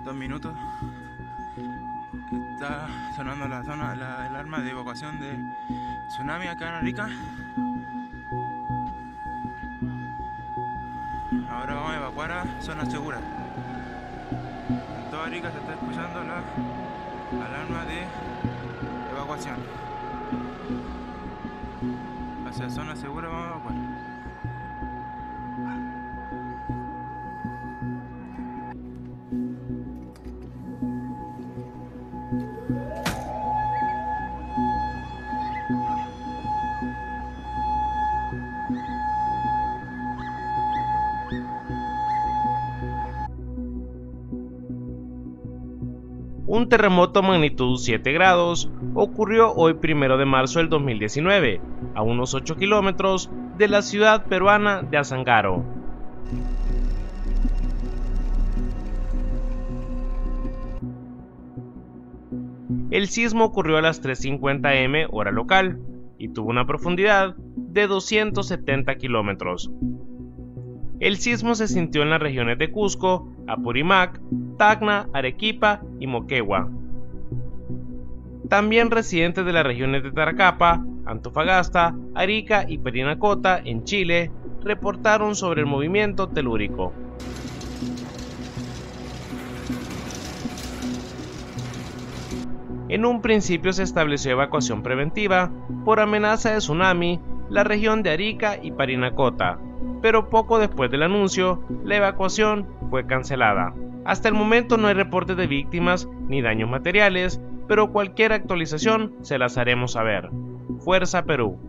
2 minutos está sonando la alarma de evacuación de tsunami acá en Arica. Ahora vamos a evacuar a zonas seguras. En toda Arica se está escuchando la alarma de evacuación. Hacia zonas seguras vamos a evacuar. Un terremoto magnitud 7 grados ocurrió hoy 1 de marzo del 2019, a unos 8 kilómetros de la ciudad peruana de Azángaro. El sismo ocurrió a las 3:50 am hora local y tuvo una profundidad de 270 kilómetros. El sismo se sintió en las regiones de Cusco, Apurímac, Tacna, Arequipa y Moquegua. También residentes de las regiones de Tarapacá, Antofagasta, Arica y Parinacota, en Chile, reportaron sobre el movimiento telúrico. En un principio se estableció evacuación preventiva por amenaza de tsunami la región de Arica y Parinacota, pero poco después del anuncio, la evacuación fue cancelada. Hasta el momento no hay reportes de víctimas ni daños materiales, pero cualquier actualización se las haremos saber. Fuerza Perú.